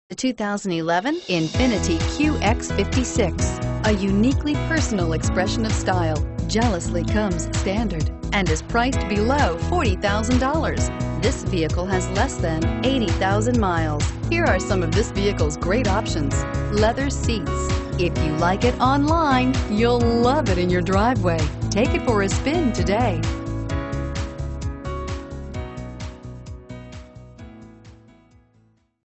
The 2011 Infiniti QX56, a uniquely personal expression of style, jealously comes standard and is priced below $40,000. This vehicle has less than 80,000 miles. Here are some of this vehicle's great options: leather seats. If you like it online, you'll love it in your driveway. Take it for a spin today.